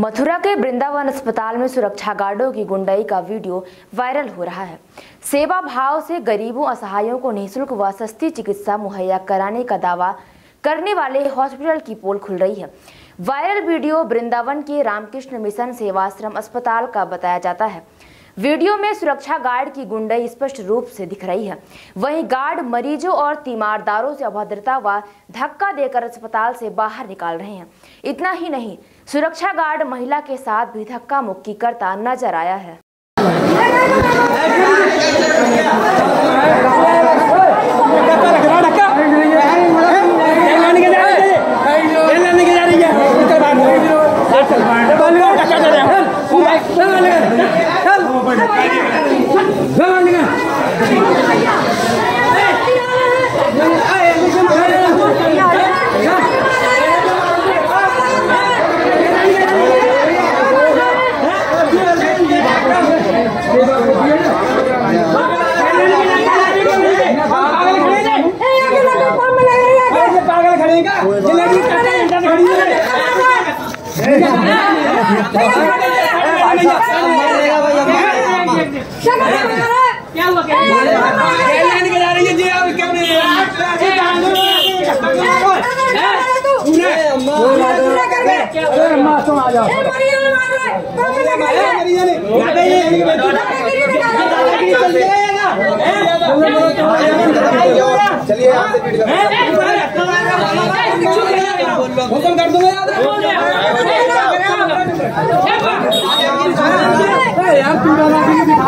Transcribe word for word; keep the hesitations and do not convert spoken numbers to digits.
मथुरा के वृंदावन अस्पताल में सुरक्षा गार्डों की गुंडाई का वीडियो वायरल हो रहा है। सेवा भाव से गरीबों असहायों को निःशुल्क व सस्ती चिकित्सा मुहैया कराने का दावा करने वाले हॉस्पिटल की पोल खुल रही है। वायरल वीडियो वृंदावन के रामकृष्ण मिशन सेवाश्रम अस्पताल का बताया जाता है। वीडियो में सुरक्षा गार्ड की गुंडाई स्पष्ट रूप से दिख रही है। वहीं गार्ड मरीजों और तीमारदारों से अभद्रता व धक्का देकर अस्पताल से बाहर निकाल रहे हैं। इतना ही नहीं, सुरक्षा गार्ड महिला के साथ भी धक्का मुक्की करता नजर आया है। क्या हुआ क्या जा रही है जी आप क्या चलिए हुक्म कर दूंगा यार